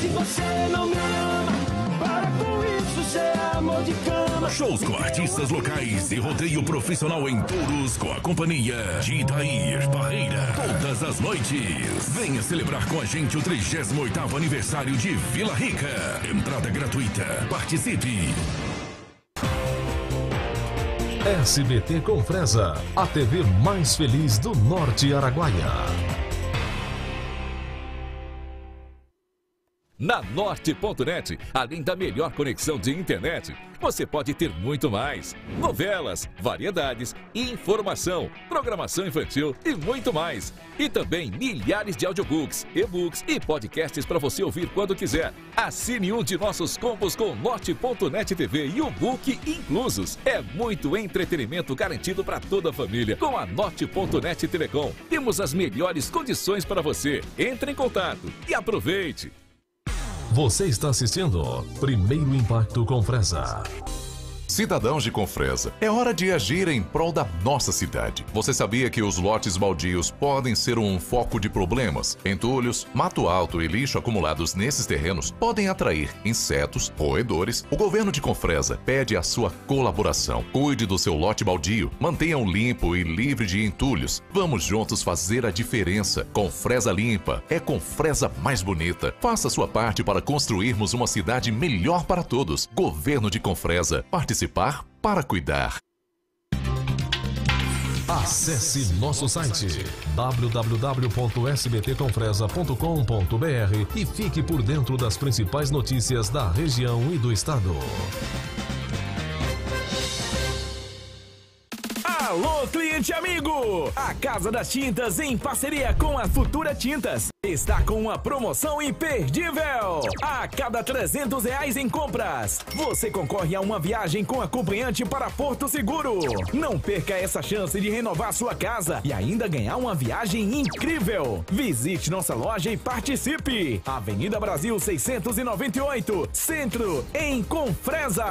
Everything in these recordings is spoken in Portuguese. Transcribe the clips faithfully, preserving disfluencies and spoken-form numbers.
Se você não me ama, para com isso, isso é amor de cama. Shows com artistas locais e rodeio profissional em touros com a companhia de Itair Barreira. Todas as noites. Venha celebrar com a gente o trigésimo oitavo aniversário de Vila Rica. Entrada gratuita. Participe. S B T Confresa, a T V mais feliz do Norte Araguaia. Na Norte ponto net, além da melhor conexão de internet, você pode ter muito mais. Novelas, variedades, informação, programação infantil e muito mais. E também milhares de audiobooks, e-books e podcasts para você ouvir quando quiser. Assine um de nossos combos com Norte ponto net T V e o book inclusos. É muito entretenimento garantido para toda a família. Com a Norte ponto net Telecom, temos as melhores condições para você. Entre em contato e aproveite. Você está assistindo Primeiro Impacto Confresa. Cidadãos de Confresa, é hora de agir em prol da nossa cidade. Você sabia que os lotes baldios podem ser um foco de problemas? Entulhos, mato alto e lixo acumulados nesses terrenos podem atrair insetos, roedores. O governo de Confresa pede a sua colaboração. Cuide do seu lote baldio, mantenha-o limpo e livre de entulhos. Vamos juntos fazer a diferença. Confresa limpa é Confresa mais bonita. Faça sua parte para construirmos uma cidade melhor para todos. Governo de Confresa, participe. Participar para cuidar. Acesse nosso site w w w ponto s b t confresa ponto com ponto b r e fique por dentro das principais notícias da região e do estado. Alô, cliente amigo! A Casa das Tintas, em parceria com a Futura Tintas, está com uma promoção imperdível. A cada trezentos reais em compras, você concorre a uma viagem com acompanhante para Porto Seguro. Não perca essa chance de renovar sua casa e ainda ganhar uma viagem incrível. Visite nossa loja e participe. Avenida Brasil seiscentos e noventa e oito, Centro, em Confresa.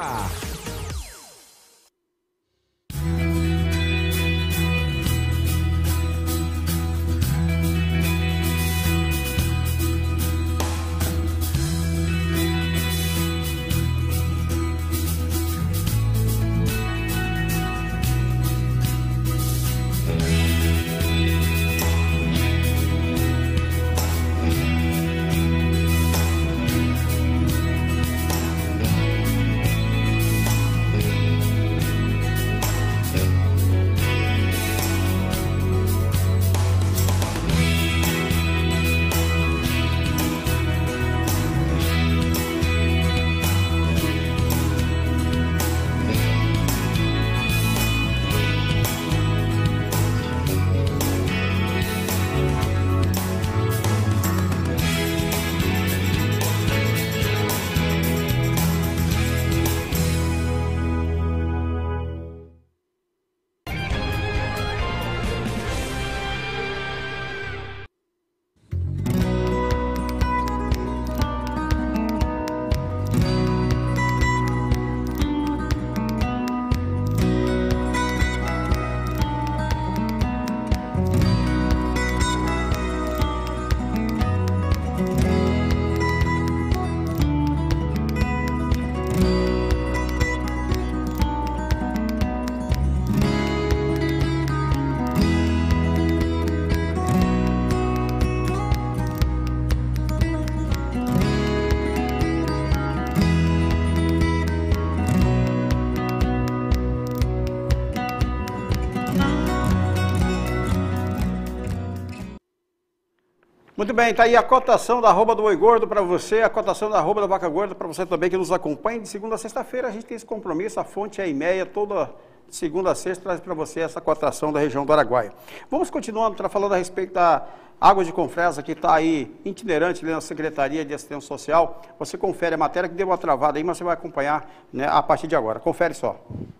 Muito bem, tá aí a cotação da arroba do Boi Gordo para você, a cotação da arroba da Vaca Gorda para você também que nos acompanha. De segunda a sexta-feira a gente tem esse compromisso, a fonte é a IMEA, toda segunda a sexta traz para você essa cotação da região do Araguaia. Vamos continuando, tá falando a respeito da Água de Confresa, que está aí itinerante ali na Secretaria de Assistência Social. Você confere a matéria que deu uma travada aí, mas você vai acompanhar, né, a partir de agora. Confere só.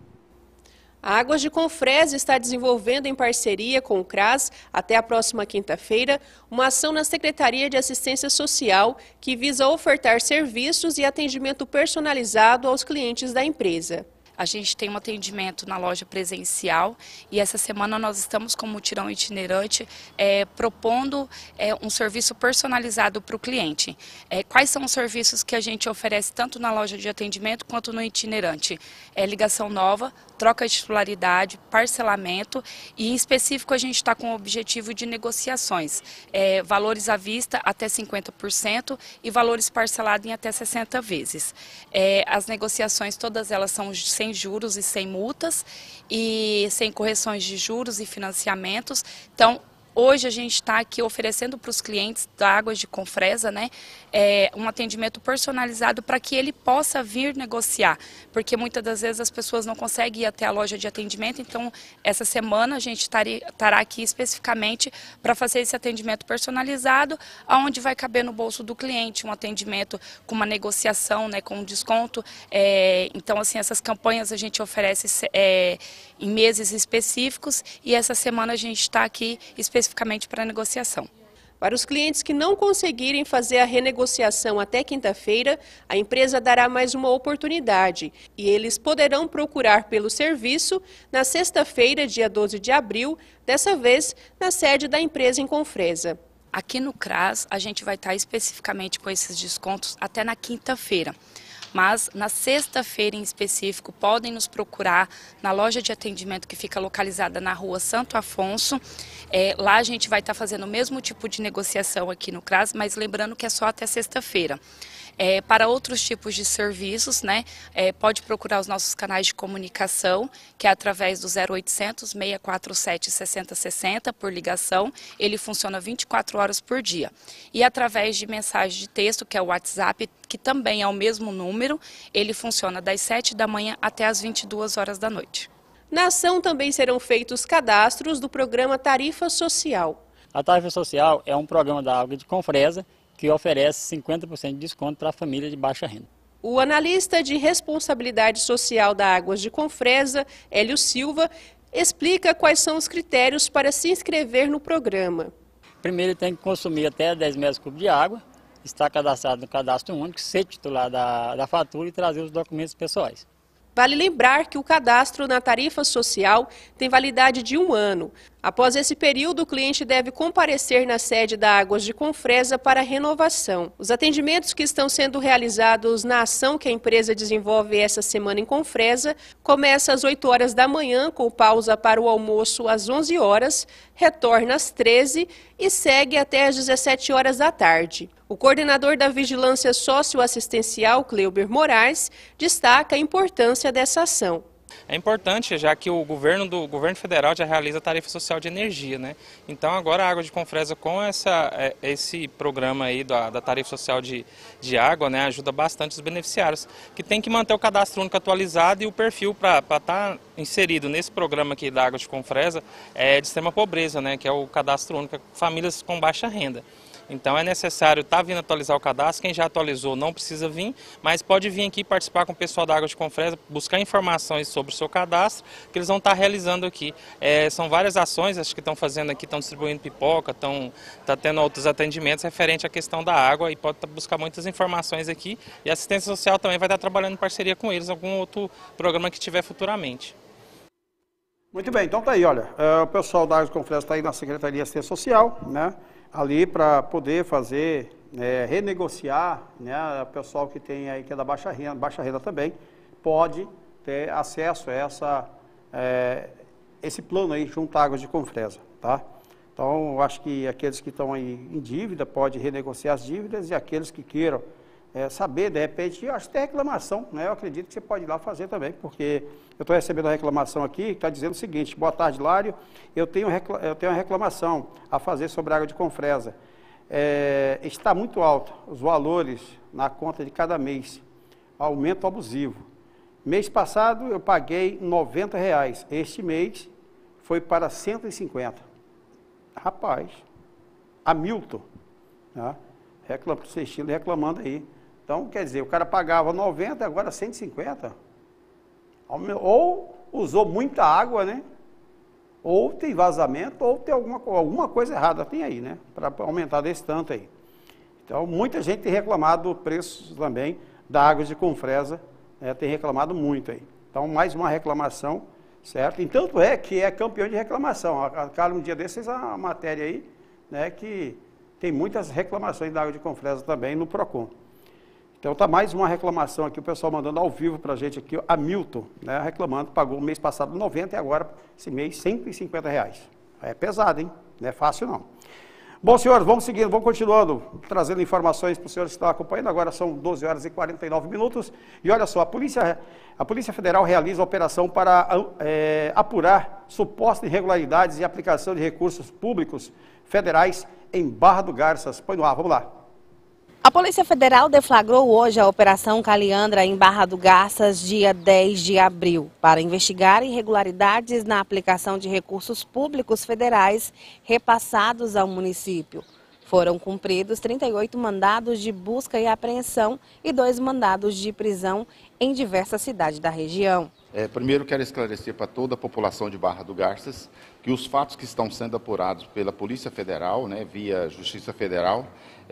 A Águas de Confresa está desenvolvendo em parceria com o CRAS, até a próxima quinta-feira, uma ação na Secretaria de Assistência Social que visa ofertar serviços e atendimento personalizado aos clientes da empresa. A gente tem um atendimento na loja presencial e essa semana nós estamos com o mutirão itinerante é, propondo é, um serviço personalizado para o cliente. É, quais são os serviços que a gente oferece tanto na loja de atendimento quanto no itinerante? É ligação nova, troca de titularidade, parcelamento e em específico a gente está com o objetivo de negociações, é, valores à vista até cinquenta por cento e valores parcelados em até sessenta vezes. É, as negociações todas elas são sem juros e sem multas e sem correções de juros e financiamentos. Então, hoje a gente está aqui oferecendo para os clientes da Águas de Confresa, né, é, um atendimento personalizado para que ele possa vir negociar, porque muitas das vezes as pessoas não conseguem ir até a loja de atendimento, então essa semana a gente estará aqui especificamente para fazer esse atendimento personalizado, onde vai caber no bolso do cliente, um atendimento com uma negociação, né, com um desconto, é, então assim, essas campanhas a gente oferece é, em meses específicos e essa semana a gente está aqui especificamente especificamente para a negociação. Para os clientes que não conseguirem fazer a renegociação até quinta-feira, a empresa dará mais uma oportunidade e eles poderão procurar pelo serviço na sexta-feira, dia doze de abril, dessa vez na sede da empresa em Confresa. Aqui no CRAS a gente vai estar especificamente com esses descontos até na quinta-feira. Mas na sexta-feira em específico podem nos procurar na loja de atendimento que fica localizada na rua Santo Afonso. É, lá a gente vai estar fazendo o mesmo tipo de negociação aqui no CRAS, mas lembrando que é só até sexta-feira. É, para outros tipos de serviços, né, é, pode procurar os nossos canais de comunicação, que é através do zero oitocentos, seis quatro sete, seis zero seis zero por ligação, ele funciona vinte e quatro horas por dia. E através de mensagem de texto, que é o WhatsApp, que também é o mesmo número, ele funciona das sete da manhã até as vinte e duas horas da noite. Na ação também serão feitos cadastros do programa Tarifa Social. A Tarifa Social é um programa da Água de Confresa, que oferece cinquenta por cento de desconto para a família de baixa renda. O analista de responsabilidade social da Águas de Confresa, Hélio Silva, explica quais são os critérios para se inscrever no programa. Primeiro, ele tem que consumir até dez metros cúbicos de água, estar cadastrado no cadastro único, ser titular da, da fatura e trazer os documentos pessoais. Vale lembrar que o cadastro na tarifa social tem validade de um ano. Após esse período, o cliente deve comparecer na sede da Águas de Confresa para renovação. Os atendimentos que estão sendo realizados na ação que a empresa desenvolve essa semana em Confresa começa às oito horas da manhã, com pausa para o almoço às onze horas, retorna às treze e segue até às dezessete horas da tarde. O coordenador da Vigilância Socioassistencial, Cleuber Moraes, destaca a importância dessa ação. É importante, já que o governo do o governo federal já realiza a tarifa social de energia, né? Então agora a Água de Confresa com essa, esse programa aí da, da tarifa social de, de água, né, ajuda bastante os beneficiários, que tem que manter o cadastro único atualizado e o perfil para estar tá inserido nesse programa aqui da Água de Confresa é de extrema pobreza, né, que é o cadastro único, famílias com baixa renda. Então é necessário estar tá vindo atualizar o cadastro, quem já atualizou não precisa vir, mas pode vir aqui participar com o pessoal da Água de Confresa, buscar informações sobre o seu cadastro, que eles vão estar tá realizando aqui. É, são várias ações, acho que estão fazendo aqui, estão distribuindo pipoca, estão tá tendo outros atendimentos referente à questão da água e pode tá, buscar muitas informações aqui. E a assistência social também vai estar tá trabalhando em parceria com eles, algum outro programa que tiver futuramente. Muito bem, então tá aí, olha, uh, o pessoal da Água de Confresa está aí na Secretaria de Assistência Social, né? Ali para poder fazer, é, renegociar, né, o pessoal que tem aí, que é da baixa renda, baixa renda também, pode ter acesso a essa, é, esse plano aí junto à Águas de Confresa, tá? Então, eu acho que aqueles que estão aí em dívida, pode renegociar as dívidas e aqueles que queiram é, saber, de repente, eu acho que tem reclamação, né? Eu acredito que você pode ir lá fazer também, porque eu estou recebendo a reclamação aqui, que está dizendo o seguinte: boa tarde, Lário, eu tenho, eu tenho uma reclamação a fazer sobre a Água de Confresa. É, está muito alto os valores na conta de cada mês, aumento abusivo. Mês passado eu paguei noventa reais, este mês foi para cento e cinquenta. Rapaz, Hamilton, né? Reclam, reclamando aí. Então, quer dizer, o cara pagava noventa, agora cento e cinquenta. Ou usou muita água, né? Ou tem vazamento, ou tem alguma, alguma coisa errada, tem aí, né? Para aumentar desse tanto aí. Então, muita gente tem reclamado do preço também da Água de Confresa, né? Tem reclamado muito aí. Então, mais uma reclamação, certo? E tanto é que é campeão de reclamação. A Carla, um dia desses, fez uma matéria aí, né, que tem muitas reclamações da água de Confresa também no Procon. Então, tá mais uma reclamação aqui, o pessoal mandando ao vivo pra gente aqui, a Milton, né, reclamando, pagou mês passado noventa e agora, esse mês, cento e cinquenta reais. É pesado, hein? Não é fácil, não. Bom, senhores, vamos seguindo, vamos continuando, trazendo informações para os senhores que estão acompanhando. Agora são doze horas e quarenta e nove minutos. E olha só, a Polícia, a Polícia Federal realiza a operação para é, apurar supostas irregularidades e aplicação de recursos públicos federais em Barra do Garças. Põe no ar, vamos lá. A Polícia Federal deflagrou hoje a Operação Caliandra em Barra do Garças, dia dez de abril, para investigar irregularidades na aplicação de recursos públicos federais repassados ao município. Foram cumpridos trinta e oito mandados de busca e apreensão e dois mandados de prisão em diversas cidades da região. É, primeiro, quero esclarecer para toda a população de Barra do Garças que os fatos que estão sendo apurados pela Polícia Federal, né, via Justiça Federal,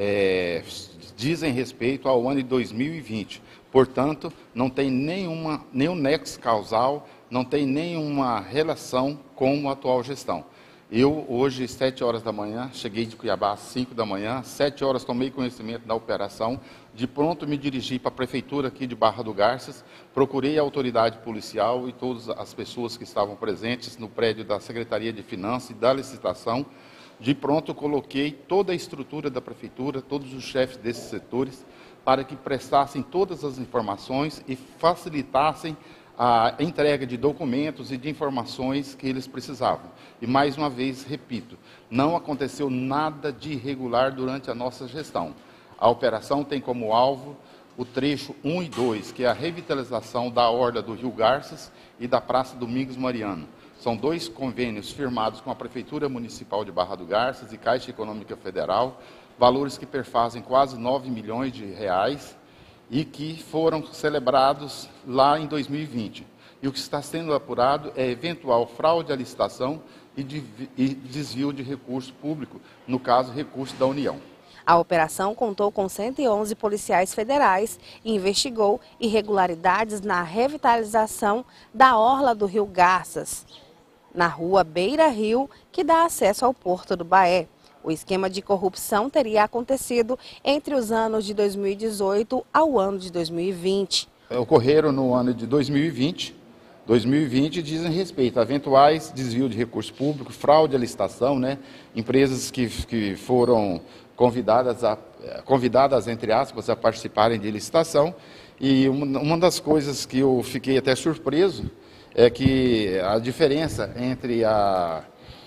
é, dizem respeito ao ano de dois mil e vinte. Portanto, não tem nenhuma, nenhum nexo causal, não tem nenhuma relação com a atual gestão. Eu, hoje, sete horas da manhã, cheguei de Cuiabá às cinco da manhã, sete horas tomei conhecimento da operação, de pronto me dirigi para a prefeitura aqui de Barra do Garças, procurei a autoridade policial e todas as pessoas que estavam presentes no prédio da Secretaria de Finanças e da licitação. De pronto coloquei toda a estrutura da prefeitura, todos os chefes desses setores, para que prestassem todas as informações e facilitassem a entrega de documentos e de informações que eles precisavam. E mais uma vez, repito, não aconteceu nada de irregular durante a nossa gestão. A operação tem como alvo o trecho um e dois, que é a revitalização da orla do Rio Garças e da Praça Domingos Mariano. São dois convênios firmados com a Prefeitura Municipal de Barra do Garças e Caixa Econômica Federal, valores que perfazem quase nove milhões de reais, e que foram celebrados lá em dois mil e vinte. E o que está sendo apurado é eventual fraude à licitação e, de, e desvio de recurso público, no caso, recurso da União. A operação contou com cento e onze policiais federais e investigou irregularidades na revitalização da orla do Rio Garças, na rua Beira Rio, que dá acesso ao Porto do Baé. O esquema de corrupção teria acontecido entre os anos de dois mil e dezoito ao ano de dois mil e vinte. Ocorreram no ano de dois mil e vinte. dois mil e vinte dizem respeito a eventuais desvio de recursos públicos, fraude à licitação, né? Empresas que, que foram convidadas, a, convidadas, entre aspas, a participarem de licitação. E uma, uma das coisas que eu fiquei até surpreso é que a diferença entre a...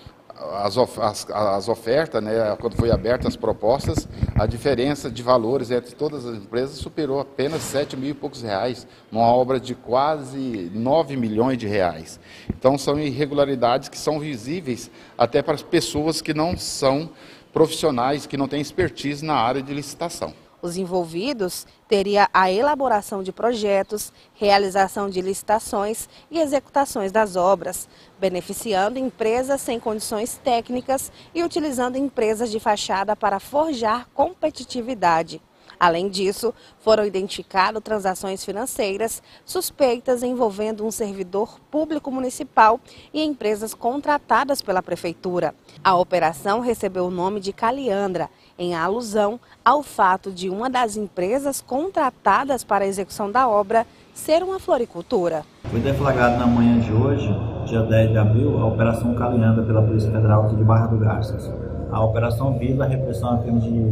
As, as, as ofertas, né, quando foi abertas as propostas, a diferença de valores entre todas as empresas superou apenas sete mil e poucos reais, uma obra de quase nove milhões de reais. Então são irregularidades que são visíveis até para as pessoas que não são profissionais, que não têm expertise na área de licitação. Os envolvidos teriam a elaboração de projetos, realização de licitações e executações das obras, beneficiando empresas sem condições técnicas e utilizando empresas de fachada para forjar competitividade. Além disso, foram identificadas transações financeiras suspeitas envolvendo um servidor público municipal e empresas contratadas pela prefeitura. A operação recebeu o nome de Caliandra, em alusão ao fato de uma das empresas contratadas para a execução da obra ser uma floricultura. Foi deflagrado na manhã de hoje, dia dez de abril, a Operação Caliandra pela Polícia Federal aqui de Barra do Garças. A operação visa a repressão a crimes de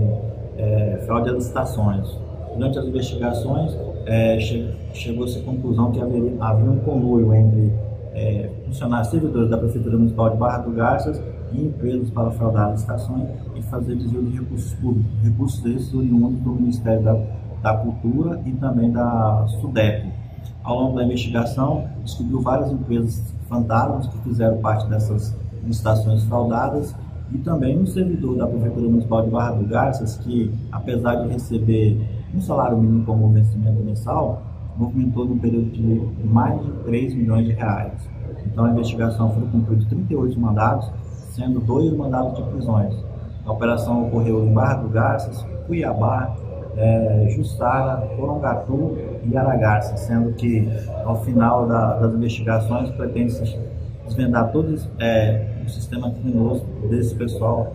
é, fraude a licitações. Durante as investigações, é, che chegou-se à conclusão que haveria, havia um conluio entre é, funcionários servidores da Prefeitura Municipal de Barra do Garças e empresas para fraudar licitações e fazer desvio de recursos públicos. Recursos esses oriundos do Ministério da, da Cultura e também da SUDEP. Ao longo da investigação, descobriu várias empresas fantasmas que fizeram parte dessas licitações fraudadas e também um servidor da Prefeitura Municipal de Barra do Garças que, apesar de receber um salário mínimo como vencimento mensal, movimentou no período de mais de três milhões de reais. Então, a investigação foi cumprida trinta e oito mandados, sendo dois mandados de prisões. A operação ocorreu em Barra do Garças, Cuiabá, é, Jussara, Porongatu e Aragarça, sendo que ao final da, das investigações pretende-se desvendar todo é, o sistema criminoso desse pessoal.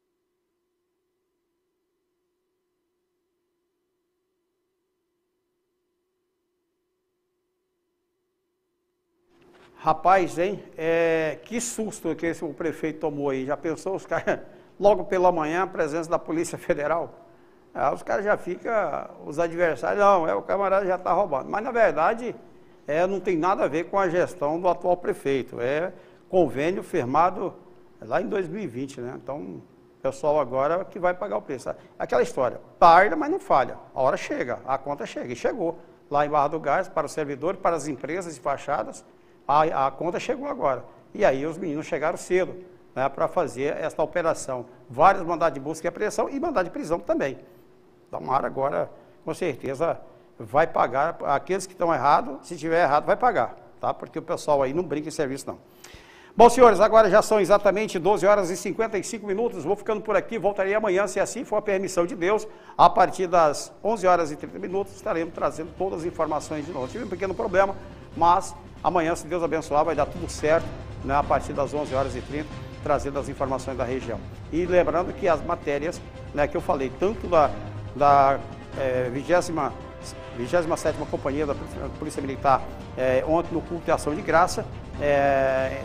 Rapaz, hein? É, que susto que esse, o prefeito tomou aí. Já pensou os caras, logo pela manhã, a presença da Polícia Federal? Ah, os caras já ficam, os adversários, não, é, o camarada já está roubando. Mas, na verdade, é, não tem nada a ver com a gestão do atual prefeito. É convênio firmado lá em dois mil e vinte, né? Então, o pessoal agora que vai pagar o preço. Aquela história, tarda, mas não falha. A hora chega, a conta chega. E chegou lá em Barra do Garças, para os servidores, para as empresas e fachadas. A, a conta chegou agora. E aí os meninos chegaram cedo, né, para fazer esta operação. Vários mandados de busca e apreensão e mandado de prisão também. Então, Mara agora, com certeza, vai pagar. Aqueles que estão errados, se tiver errado, vai pagar. Tá? Porque o pessoal aí não brinca em serviço, não. Bom, senhores, agora já são exatamente doze horas e cinquenta e cinco minutos. Vou ficando por aqui. Voltarei amanhã, se assim for a permissão de Deus. A partir das onze horas e trinta minutos, estaremos trazendo todas as informações de novo. Tive um pequeno problema, mas amanhã, se Deus abençoar, vai dar tudo certo, né, a partir das onze horas e trinta, trazendo as informações da região. E lembrando que as matérias, né, que eu falei, tanto da, da é, vigésima sétima Companhia da Polícia, Polícia Militar, é, ontem no culto de ação de graça, é,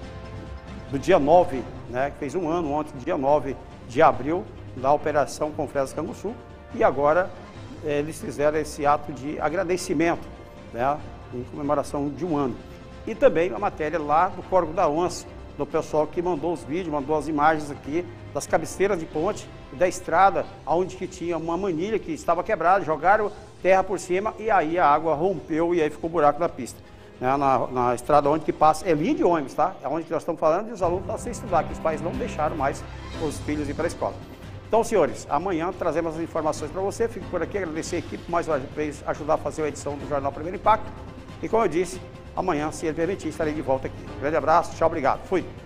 do dia nove, né, que fez um ano ontem, dia nove de abril, da Operação Confresa Canguçu, e agora é, eles fizeram esse ato de agradecimento, né, em comemoração de um ano. E também a matéria lá do Córrego da Onça, do pessoal que mandou os vídeos, mandou as imagens aqui das cabeceiras de ponte e da estrada, onde que tinha uma manilha que estava quebrada, jogaram terra por cima e aí a água rompeu e aí ficou buraco na pista. Né, na, na estrada onde que passa, é linha de ônibus, tá? É onde que nós estamos falando e os alunos estão sem estudar, que os pais não deixaram mais os filhos ir para a escola. Então, senhores, amanhã trazemos as informações para você. Fico por aqui, agradecer a equipe mais uma vez ajudar a fazer a edição do Jornal Primeiro Impacto. E como eu disse, amanhã, se ele permitir, estarei de volta aqui. Grande abraço, tchau, obrigado. Fui.